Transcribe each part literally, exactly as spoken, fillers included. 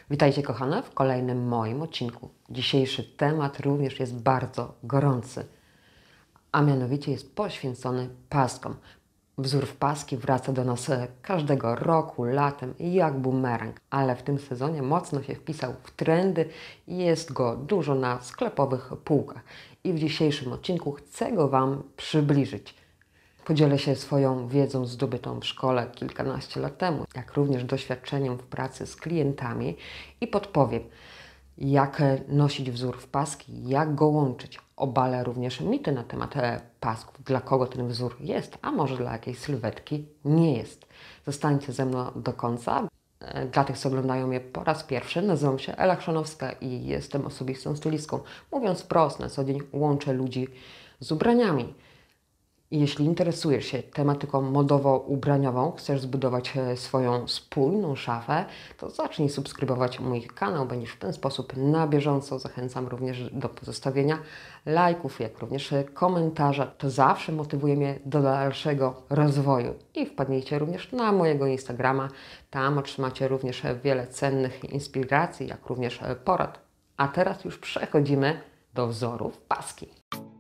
Witajcie kochane w kolejnym moim odcinku. Dzisiejszy temat również jest bardzo gorący, a mianowicie jest poświęcony paskom. Wzór w paski wraca do nas każdego roku, latem jak bumerang, ale w tym sezonie mocno się wpisał w trendy i jest go dużo na sklepowych półkach. I w dzisiejszym odcinku chcę go Wam przybliżyć. Podzielę się swoją wiedzą zdobytą w szkole kilkanaście lat temu, jak również doświadczeniem w pracy z klientami i podpowiem, jak nosić wzór w paski, jak go łączyć. Obalę również mity na temat pasków, dla kogo ten wzór jest, a może dla jakiejś sylwetki nie jest. Zostańcie ze mną do końca. Dla tych, co oglądają mnie po raz pierwszy, nazywam się Ela Chrzanowska i jestem osobistą stylistką. Mówiąc wprost, na co dzień łączę ludzi z ubraniami. Jeśli interesujesz się tematyką modowo-ubraniową, chcesz zbudować swoją spójną szafę, to zacznij subskrybować mój kanał. Będziesz w ten sposób na bieżąco. Zachęcam również do pozostawienia lajków, jak również komentarza. To zawsze motywuje mnie do dalszego rozwoju. I wpadnijcie również na mojego Instagrama. Tam otrzymacie również wiele cennych inspiracji, jak również porad. A teraz już przechodzimy do wzorów paski.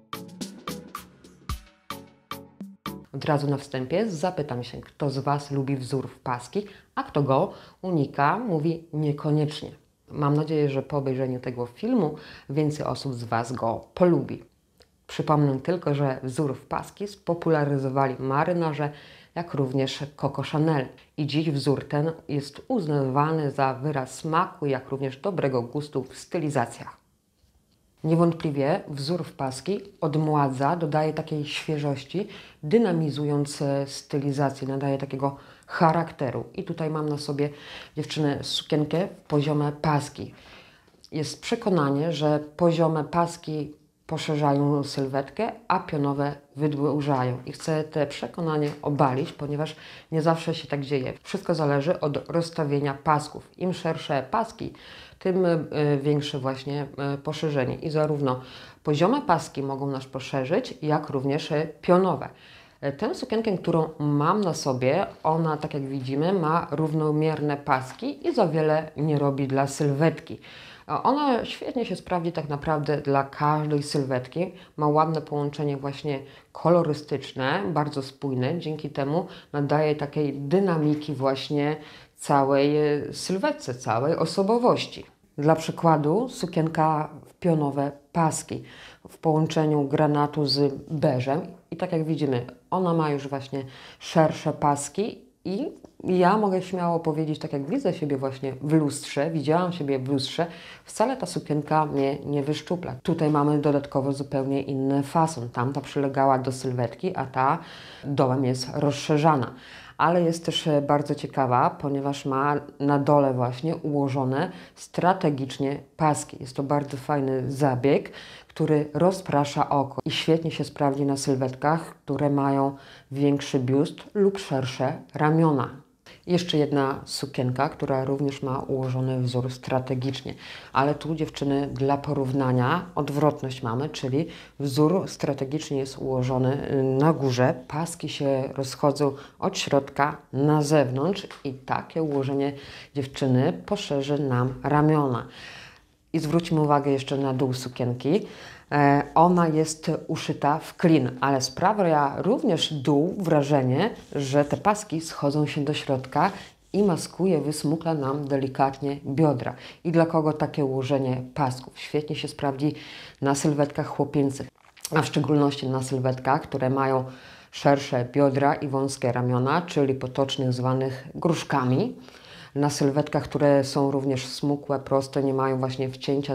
Od razu na wstępie zapytam się, kto z Was lubi wzór w paski, a kto go unika, mówi niekoniecznie. Mam nadzieję, że po obejrzeniu tego filmu więcej osób z Was go polubi. Przypomnę tylko, że wzór w paski spopularyzowali marynarze, jak również Coco Chanel. I dziś wzór ten jest uznawany za wyraz smaku, jak również dobrego gustu w stylizacjach. Niewątpliwie wzór w paski odmładza, dodaje takiej świeżości, dynamizując stylizację, nadaje takiego charakteru. I tutaj mam na sobie, dziewczyny, sukienkę poziome paski. Jest przekonanie, że poziome paski poszerzają sylwetkę, a pionowe wydłużają. I chcę te przekonanie obalić, ponieważ nie zawsze się tak dzieje. Wszystko zależy od rozstawienia pasków. Im szersze paski, tym większe właśnie poszerzenie. I zarówno poziome paski mogą nas poszerzyć, jak również pionowe. Tę sukienkę, którą mam na sobie, ona, tak jak widzimy, ma równomierne paski i za wiele nie robi dla sylwetki. Ona świetnie się sprawdzi tak naprawdę dla każdej sylwetki. Ma ładne połączenie właśnie kolorystyczne, bardzo spójne. Dzięki temu nadaje takiej dynamiki właśnie całej sylwetce, całej osobowości. Dla przykładu sukienka w pionowe paski w połączeniu granatu z beżem. I tak jak widzimy, ona ma już właśnie szersze paski i ja mogę śmiało powiedzieć, tak jak widzę siebie właśnie w lustrze, widziałam siebie w lustrze, wcale ta sukienka mnie nie wyszczupla. Tutaj mamy dodatkowo zupełnie inny fason. Tamta przylegała do sylwetki, a ta dołem jest rozszerzana. Ale jest też bardzo ciekawa, ponieważ ma na dole właśnie ułożone strategicznie paski. Jest to bardzo fajny zabieg, który rozprasza oko i świetnie się sprawdzi na sylwetkach, które mają większy biust lub szersze ramiona. Jeszcze jedna sukienka, która również ma ułożony wzór strategicznie, ale tu, dziewczyny, dla porównania odwrotność mamy, czyli wzór strategicznie jest ułożony na górze, paski się rozchodzą od środka na zewnątrz i takie ułożenie, dziewczyny, poszerzy nam ramiona. I zwróćmy uwagę jeszcze na dół sukienki. Ona jest uszyta w klin, ale sprawia również dół wrażenie, że te paski schodzą się do środka i maskuje, wysmukla nam delikatnie biodra. I dla kogo takie ułożenie pasków? Świetnie się sprawdzi na sylwetkach chłopięcych, a w szczególności na sylwetkach, które mają szersze biodra i wąskie ramiona, czyli potocznie zwanych gruszkami. Na sylwetkach, które są również smukłe, proste, nie mają właśnie wcięcia,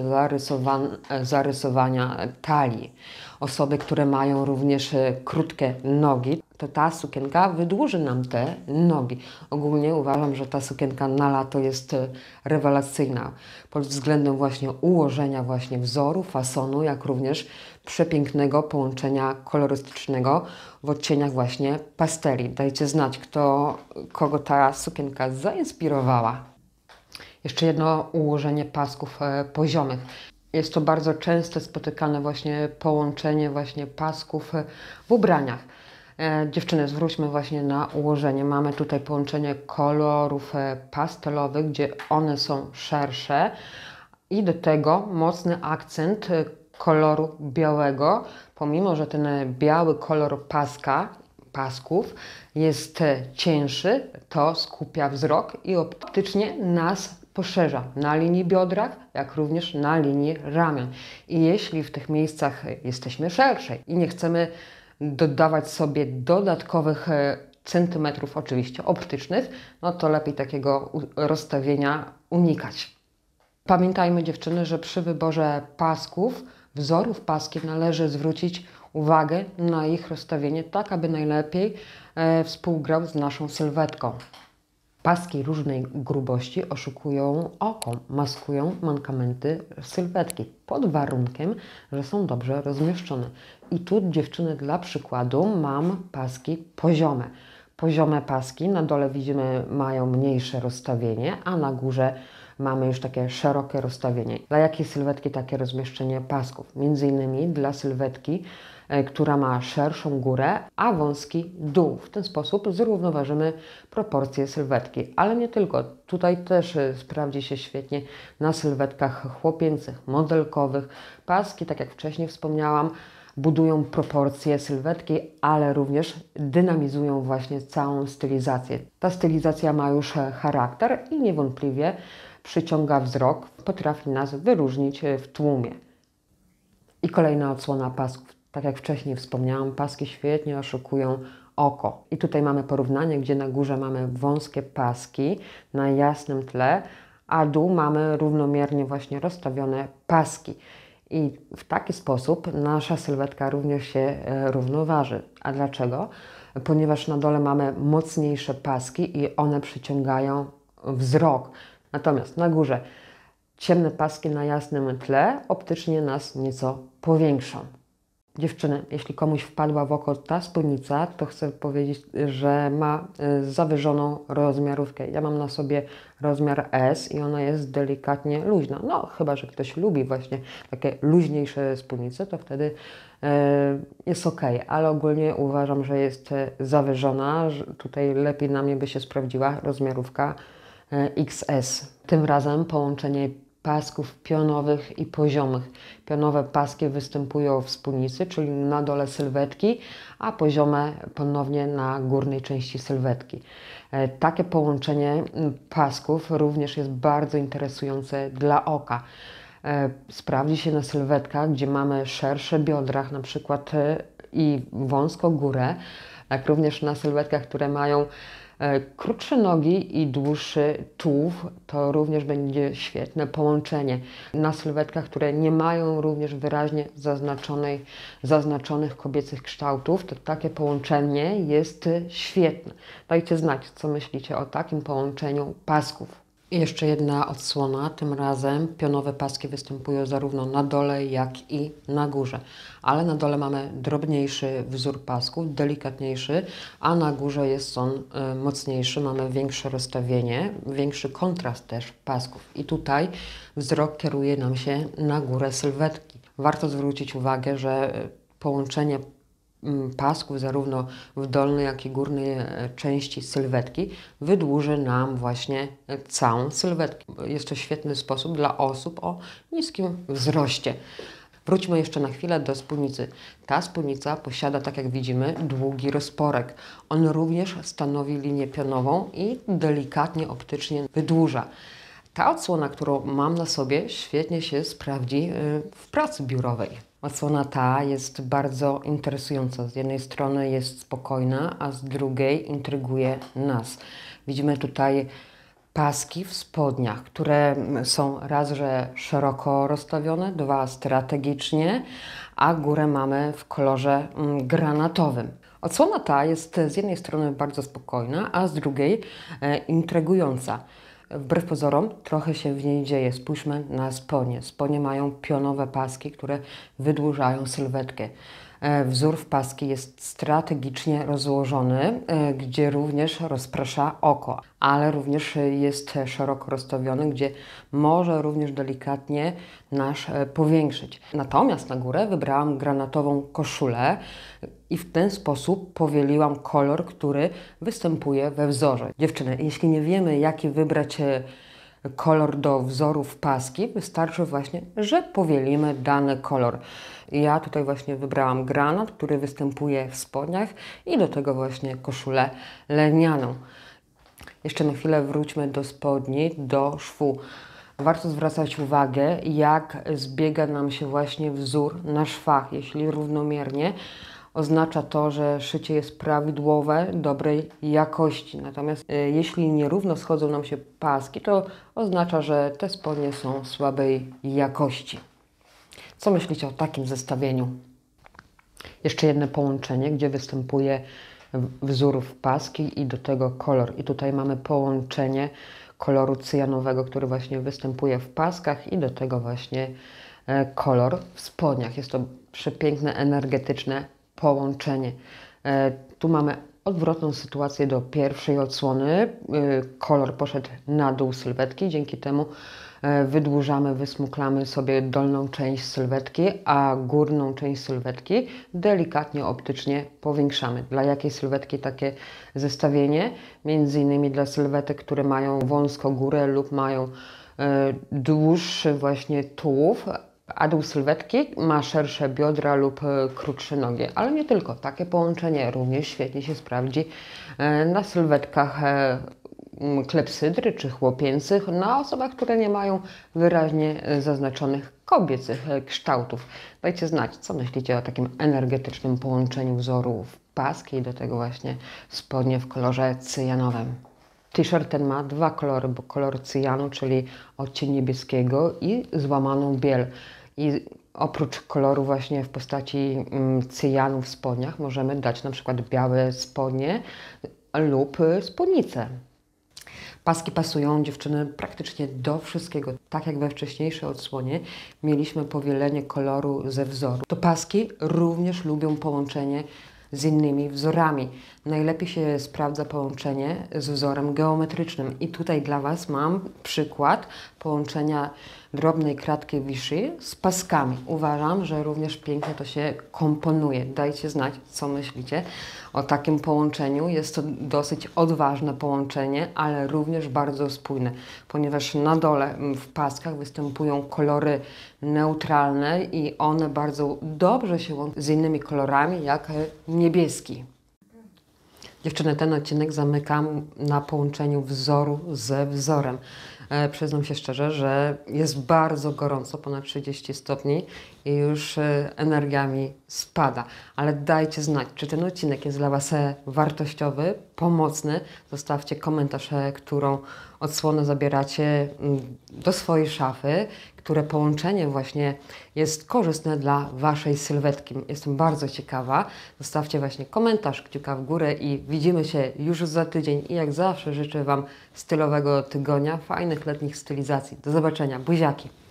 zarysowania talii. Osoby, które mają również krótkie nogi, to ta sukienka wydłuży nam te nogi. Ogólnie uważam, że ta sukienka na lato jest rewelacyjna pod względem właśnie ułożenia właśnie wzoru, fasonu, jak również przepięknego połączenia kolorystycznego w odcieniach właśnie pasteli. Dajcie znać, kto, kogo ta sukienka zainspirowała. Jeszcze jedno ułożenie pasków poziomych. Jest to bardzo często spotykane właśnie połączenie właśnie pasków w ubraniach. E, dziewczyny, zwróćmy właśnie na ułożenie. Mamy tutaj połączenie kolorów e, pastelowych, gdzie one są szersze i do tego mocny akcent e, koloru białego, pomimo że ten biały kolor paska, pasków jest e, cięższy, to skupia wzrok i optycznie nas poszerza na linii biodrach, jak również na linii ramion. I jeśli w tych miejscach jesteśmy szersze i nie chcemy dodawać sobie dodatkowych e, centymetrów, oczywiście optycznych, no to lepiej takiego rozstawienia unikać. Pamiętajmy, dziewczyny, że przy wyborze pasków, wzorów paskich należy zwrócić uwagę na ich rozstawienie, tak aby najlepiej e, współgrał z naszą sylwetką. Paski różnej grubości oszukują oko, maskują mankamenty sylwetki, pod warunkiem, że są dobrze rozmieszczone. I tu, dziewczyny, dla przykładu mam paski poziome. Poziome paski, na dole widzimy, mają mniejsze rozstawienie, a na górze mamy już takie szerokie rozstawienie. Dla jakiej sylwetki takie rozmieszczenie pasków? Między innymi dla sylwetki, która ma szerszą górę, a wąski dół. W ten sposób zrównoważymy proporcje sylwetki. Ale nie tylko. Tutaj też sprawdzi się świetnie na sylwetkach chłopięcych, modelkowych. Paski, tak jak wcześniej wspomniałam, budują proporcje sylwetki, ale również dynamizują właśnie całą stylizację. Ta stylizacja ma już charakter i niewątpliwie przyciąga wzrok, potrafi nas wyróżnić w tłumie. I kolejna odsłona pasków. Tak jak wcześniej wspomniałam, paski świetnie oszukują oko. I tutaj mamy porównanie, gdzie na górze mamy wąskie paski na jasnym tle, a dół mamy równomiernie właśnie rozstawione paski. I w taki sposób nasza sylwetka również się równoważy. A dlaczego? Ponieważ na dole mamy mocniejsze paski i one przyciągają wzrok. Natomiast na górze ciemne paski na jasnym tle optycznie nas nieco powiększą. Dziewczyny, jeśli komuś wpadła w oko ta spódnica, to chcę powiedzieć, że ma zawyżoną rozmiarówkę. Ja mam na sobie rozmiar S i ona jest delikatnie luźna. No, chyba że ktoś lubi właśnie takie luźniejsze spódnice, to wtedy jest ok, ale ogólnie uważam, że jest zawyżona. Że tutaj lepiej na mnie by się sprawdziła rozmiarówka X S. Tym razem połączenie pasków pionowych i poziomych. Pionowe paski występują w spódnicy, czyli na dole sylwetki, a poziome ponownie na górnej części sylwetki. Takie połączenie pasków również jest bardzo interesujące dla oka. Sprawdzi się na sylwetkach, gdzie mamy szersze biodra, na przykład i wąską górę, jak również na sylwetkach, które mają krótsze nogi i dłuższy tułów, to również będzie świetne połączenie. Na sylwetkach, które nie mają również wyraźnie zaznaczonej, zaznaczonych kobiecych kształtów, to takie połączenie jest świetne. Dajcie znać, co myślicie o takim połączeniu pasków. I jeszcze jedna odsłona, tym razem pionowe paski występują zarówno na dole, jak i na górze. Ale na dole mamy drobniejszy wzór pasków, delikatniejszy, a na górze jest on y, mocniejszy, mamy większe rozstawienie, większy kontrast też pasków. I tutaj wzrok kieruje nam się na górę sylwetki. Warto zwrócić uwagę, że połączenie pasków zarówno w dolnej, jak i górnej części sylwetki wydłuży nam właśnie całą sylwetkę. Jest to świetny sposób dla osób o niskim wzroście. Wróćmy jeszcze na chwilę do spódnicy. Ta spódnica posiada, tak jak widzimy, długi rozporek. On również stanowi linię pionową i delikatnie optycznie wydłuża. Ta odsłona, którą mam na sobie, świetnie się sprawdzi w pracy biurowej. Odsłona ta jest bardzo interesująca. Z jednej strony jest spokojna, a z drugiej intryguje nas. Widzimy tutaj paski w spodniach, które są raz, że szeroko rozstawione, dwa strategicznie, a górę mamy w kolorze granatowym. Odsłona ta jest z jednej strony bardzo spokojna, a z drugiej e, intrygująca. Wbrew pozorom trochę się w niej dzieje. Spójrzmy na spodnie. Spodnie mają pionowe paski, które wydłużają sylwetkę. Wzór w paski jest strategicznie rozłożony, gdzie również rozprasza oko, ale również jest szeroko rozstawiony, gdzie może również delikatnie nas powiększyć. Natomiast na górę wybrałam granatową koszulę i w ten sposób powieliłam kolor, który występuje we wzorze. Dziewczyny, jeśli nie wiemy, jaki wybrać kolor do wzorów paski, wystarczy właśnie, że powielimy dany kolor. Ja tutaj właśnie wybrałam granat, który występuje w spodniach i do tego właśnie koszulę lnianą. Jeszcze na chwilę wróćmy do spodni, do szwu. Warto zwracać uwagę, jak zbiega nam się właśnie wzór na szwach. Jeśli równomiernie, oznacza to, że szycie jest prawidłowe, dobrej jakości. Natomiast y, jeśli nierówno schodzą nam się paski, to oznacza, że te spodnie są słabej jakości. Co myślicie o takim zestawieniu? Jeszcze jedno połączenie, gdzie występuje wzór w paski i do tego kolor. I tutaj mamy połączenie koloru cyjanowego, który właśnie występuje w paskach i do tego właśnie e, kolor w spodniach. Jest to przepiękne, energetyczne połączenie. E, tu mamy odwrotną sytuację do pierwszej odsłony. E, kolor poszedł na dół sylwetki, dzięki temu e, wydłużamy, wysmuklamy sobie dolną część sylwetki, a górną część sylwetki delikatnie optycznie powiększamy. Dla jakiej sylwetki takie zestawienie? Między innymi dla sylwetek, które mają wąską górę lub mają e, dłuższy właśnie tułów, a dół sylwetki ma szersze biodra lub krótsze nogi. Ale nie tylko. Takie połączenie również świetnie się sprawdzi na sylwetkach klepsydry czy chłopięcych, na osobach, które nie mają wyraźnie zaznaczonych kobiecych kształtów. Dajcie znać, co myślicie o takim energetycznym połączeniu wzoru w paski i do tego właśnie spodnie w kolorze cyjanowym. T-shirt ten ma dwa kolory, bo kolor cyjanu, czyli odcień niebieskiego i złamaną biel. I oprócz koloru właśnie w postaci cyjanu w spodniach możemy dać na przykład białe spodnie lub spódnicę. Paski pasują, dziewczyny, praktycznie do wszystkiego. Tak jak we wcześniejszej odsłonie mieliśmy powielenie koloru ze wzoru, to paski również lubią połączenie z innymi wzorami. Najlepiej się sprawdza połączenie z wzorem geometrycznym. I tutaj dla Was mam przykład połączenia drobnej kratki Vichy z paskami. Uważam, że również pięknie to się komponuje. Dajcie znać, co myślicie o takim połączeniu. Jest to dosyć odważne połączenie, ale również bardzo spójne, ponieważ na dole w paskach występują kolory neutralne i one bardzo dobrze się łączą z innymi kolorami, jak niebieski. Dziewczyny, ten odcinek zamykam na połączeniu wzoru ze wzorem. E, przyznam się szczerze, że jest bardzo gorąco, ponad trzydzieści stopni i już e, energia mi spada. Ale dajcie znać, czy ten odcinek jest dla Was wartościowy, pomocny. Zostawcie komentarz, e, którą odsłonę zabieracie m, do swojej szafy, które połączenie właśnie jest korzystne dla Waszej sylwetki. Jestem bardzo ciekawa. Zostawcie właśnie komentarz, kciuka w górę i widzimy się już za tydzień. I jak zawsze życzę Wam stylowego tygodnia, fajnych letnich stylizacji. Do zobaczenia. Buziaki!